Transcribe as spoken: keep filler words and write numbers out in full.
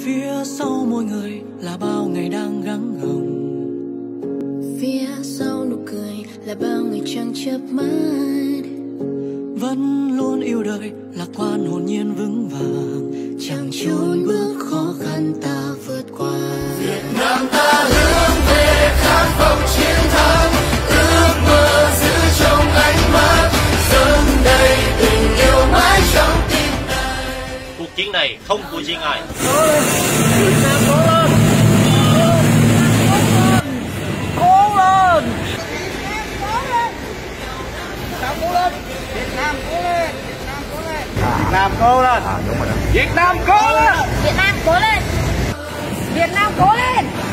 Phía sau mỗi người là bao ngày đang gắng gồng. Phía sau nụ cười là bao ngày chẳng chớp mắt. Vẫn luôn yêu đời, lạc quan hồn nhiên vững vàng, Chẳng chốn bước khó khăn ta vượt qua. Việt Nam ta hướng về khát vọng chiến thắng, ước mơ giữ trong ánh mắt, dâng đầy tình yêu mãi trong tim này. Cuộc chiến này không của riêng ai. Việt Nam cố lên! Cố lên! Việt Nam cố lên! Việt Nam cố lên! Việt Nam cố lên! Việt Nam cố lên! Việt Nam cố lên! Việt Nam cố lên!